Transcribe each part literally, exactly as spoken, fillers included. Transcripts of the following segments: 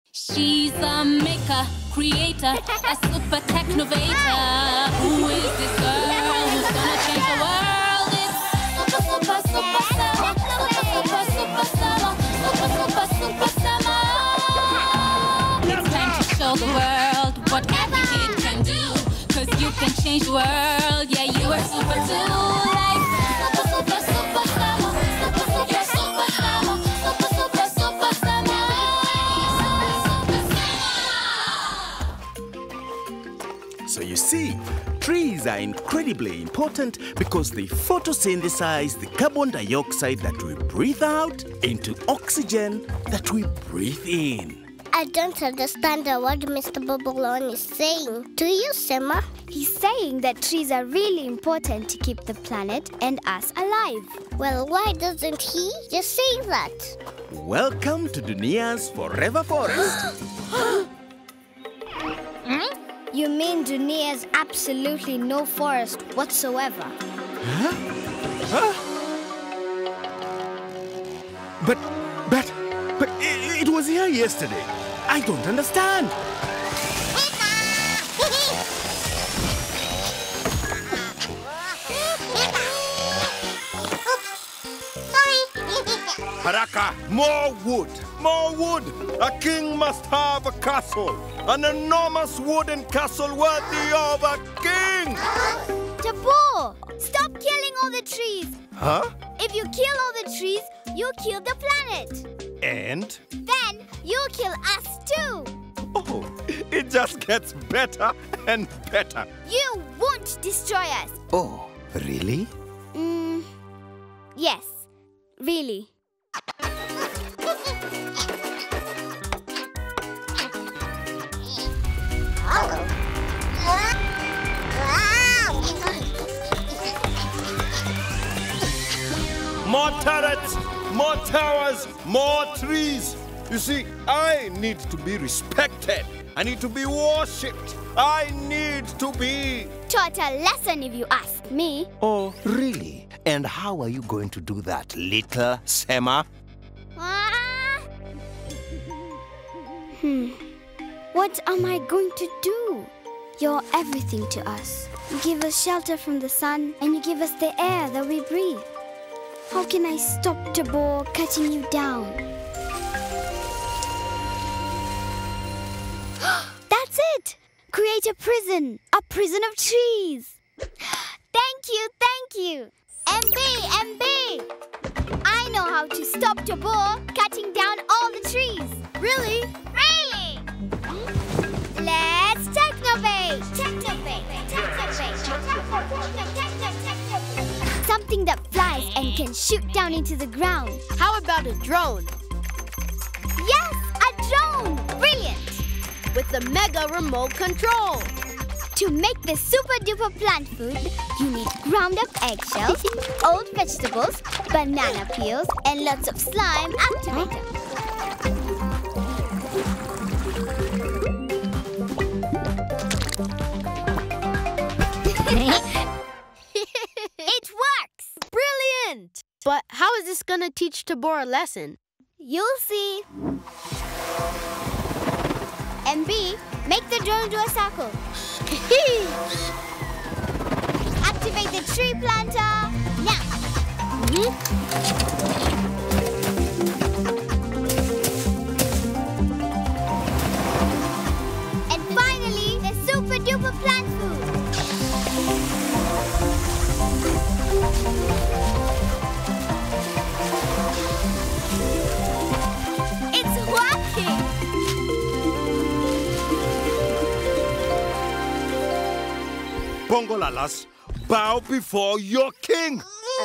She's a maker, creator, a super technovator. Who is this girl who's gonna change the world? It's super, super, super Sema. Super, super, super Sema. Super, super, super Sema. It's time to show the world what every kid can do. Cause you can change the world. Yeah, you are super too. Like super, super, super Sema. Super, super, super Sema. Super, super, super Sema. So you see, trees are incredibly important because they photosynthesize the carbon dioxide that we breathe out into oxygen that we breathe in. I don't understand what Mister Bobolon is saying. Do you, Sema? He's saying that trees are really important to keep the planet and us alive. Well, why doesn't he just say that? Welcome to Dunia's Forever Forest. Hmm? You mean Dunia's absolutely no forest whatsoever? Huh? Huh? But, but, but it, it was here yesterday. I don't understand. Haraka, more wood, more wood. A king must have a castle, an enormous wooden castle worthy of a king. Tobor, stop killing all the trees. Huh? If you kill all the trees, you'll kill the planet. And? Then you'll kill us too. Oh, it just gets better and better. You won't destroy us. Oh, really? Mm, yes, really. More turrets, more towers, more trees. You see, I need to be respected. I need to be worshipped. I need to be Taught a lesson if you ask me. Oh, really? And how are you going to do that, little Sema? Ah. Hmm. What am I going to do? You're everything to us. You give us shelter from the sun, and you give us the air that we breathe. How can I stop Tobor cutting you down? That's it! Create a prison! A prison of trees! Thank you, thank you! M B, M B! I know how to stop Tobor cutting down all the trees! Really? Really! Let's technovate! Technovate! Technovate! Something that flies and can shoot down into the ground. How about a drone? Yes, a drone! Brilliant! With the mega remote control. To make this super-duper plant food, you need ground-up eggshells, old vegetables, banana peels, and lots of slime activator. It works! Brilliant! But how is this going to teach Tobor a lesson? You'll see. M B, make the drone do a circle. Activate the tree planter now. Mm-hmm. And finally, the super duper plant food. It's working. Bongolalas, bow before your king.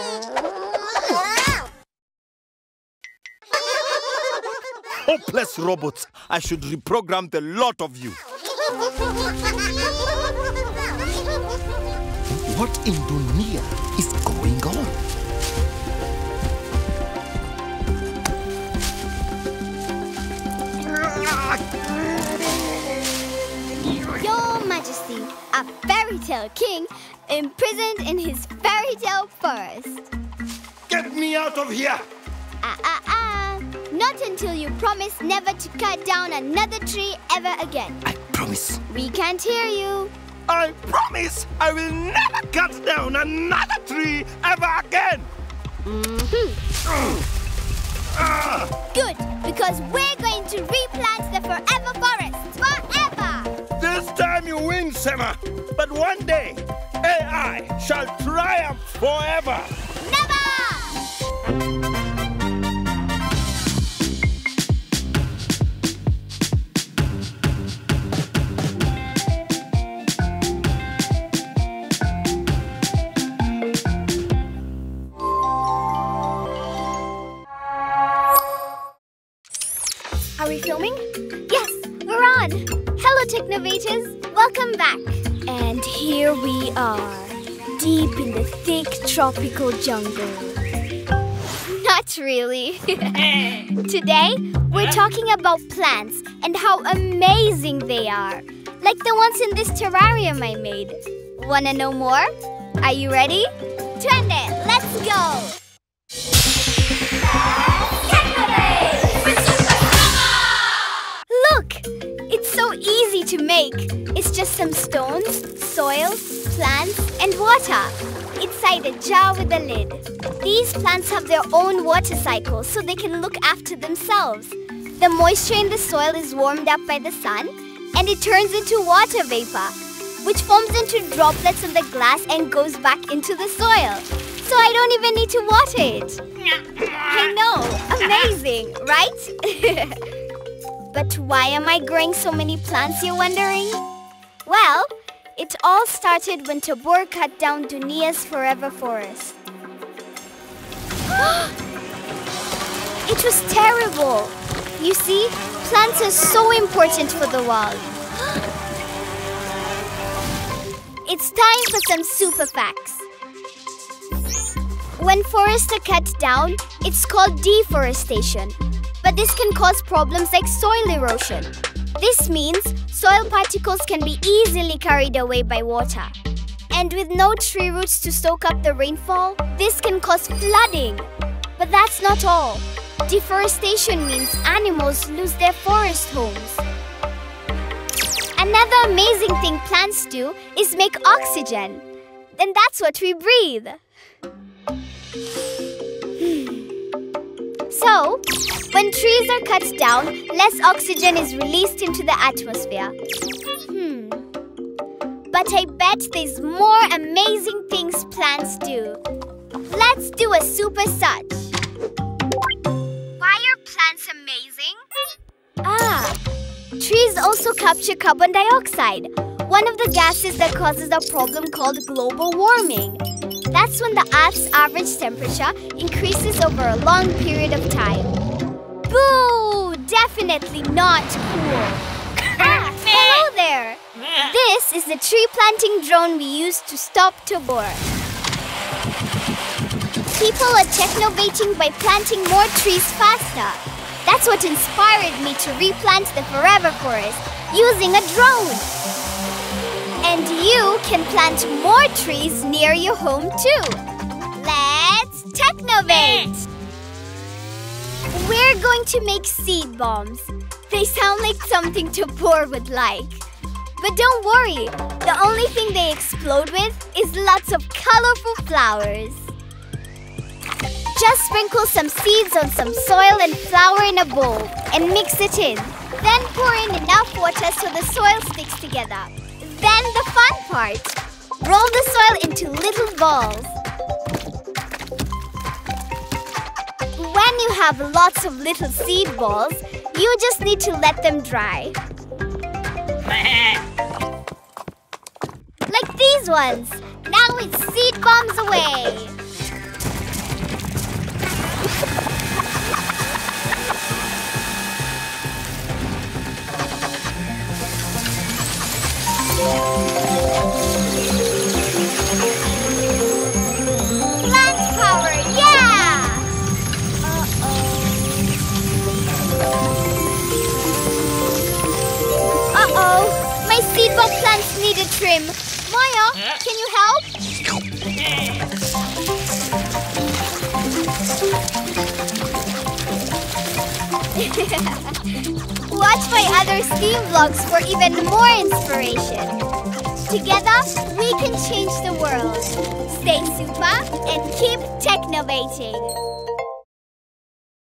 Hopeless robots. I should reprogram the lot of you. What in Dunia is going on? Your Majesty, a fairy tale king imprisoned in his fairy tale forest. Get me out of here! Ah, ah, ah. Not until you promise never to cut down another tree ever again. I promise. We can't hear you. I promise I will never cut down another tree ever again. Mm-hmm. Ah. Good, because we're going to replant the forever forest. Forever! This time you win, Sema. But one day, A I shall triumph forever. Never! Are we filming? Yes, we're on. Hello, Technovators. Welcome back. And here we are, deep in the thick tropical jungle. Not really. Today, we're talking about plants and how amazing they are. Like the ones in this terrarium I made. Wanna know more? Are you ready? Trend it, let's go! Look! It's so easy to make. It's just some stones, soil, plants, and water inside a jar with a lid. These plants have their own water cycle so they can look after themselves. The moisture in the soil is warmed up by the sun and it turns into water vapor, which forms into droplets on the glass and goes back into the soil. So I don't even need to water it. I know, amazing, right? But why am I growing so many plants, you're wondering? Well, it all started when Tobor cut down Dunia's forever forest. It was terrible. You see, plants are so important for the world. It's time for some super facts. When forests are cut down, it's called deforestation. But this can cause problems like soil erosion. This means soil particles can be easily carried away by water. And with no tree roots to soak up the rainfall, this can cause flooding. But that's not all. Deforestation means animals lose their forest homes. Another amazing thing plants do is make oxygen. And that's what we breathe. So, when trees are cut down, less oxygen is released into the atmosphere. Hmm. But I bet there's more amazing things plants do. Let's do a super search. Why are plants amazing? Ah, trees also capture carbon dioxide, one of the gases that causes a problem called global warming. That's when the Earth's average temperature increases over a long period of time. Boo! Definitely not cool. Ah, hello there. This is the tree planting drone we used to stop Tobor. People are technovating by planting more trees faster. That's what inspired me to replant the forever forest using a drone. And you can plant more trees near your home too. Let's technovate! We're going to make seed bombs. They sound like something Tobor would like. But don't worry, the only thing they explode with is lots of colorful flowers. Just sprinkle some seeds on some soil and flour in a bowl and mix it in. Then pour in enough water so the soil sticks together. Then the fun part. Roll the soil into little balls. When you have lots of little seed balls, you just need to let them dry. Like these ones. Now it's seed bombs away. Plant power, yeah! Uh-oh. Uh-oh, my seed ball plants need a trim. Maya, can you help? Watch my other STEAM vlogs for even more inspiration. Together, we can change the world. Stay super and keep technovating.